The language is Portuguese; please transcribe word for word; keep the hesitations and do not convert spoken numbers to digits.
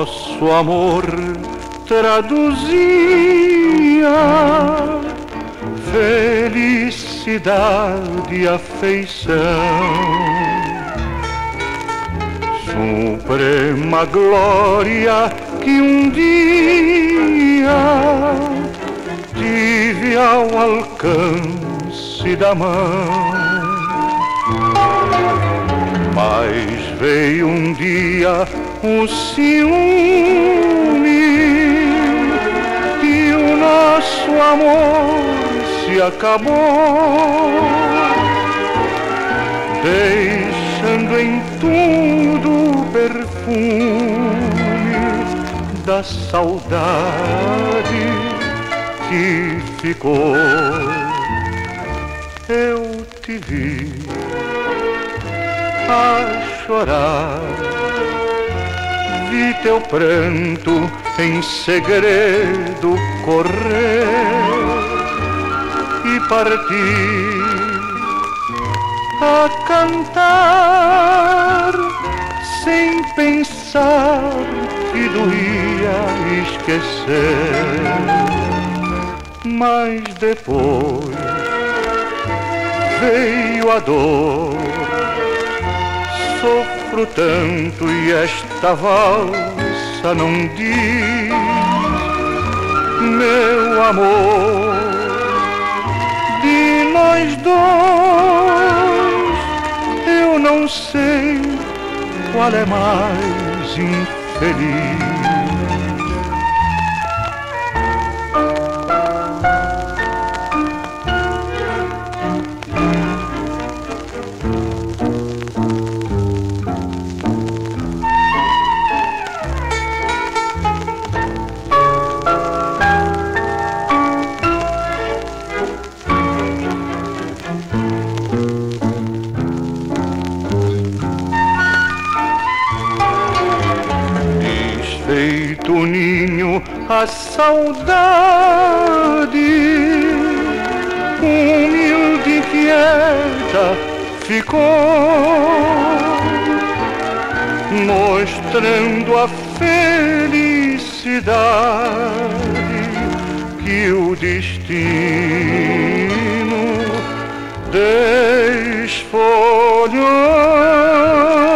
nosso amor traduzia felicidade e afeição, suprema glória que um dia tive ao alcance da mão. Mas veio um dia o ciúme e o nosso amor se acabou, deixando em tudo o perfume da saudade que ficou. Eu te vi a chorar, vi teu pranto em segredo correr e parti a cantar sem pensar que doía esquecer. Mas depois veio a dor, sofro tanto e esta valsa não diz meu amor. De nós dois eu não sei qual é mais infeliz. Feito ninho a saudade, humilde e quieta ficou, mostrando a felicidade que o destino desfolhou.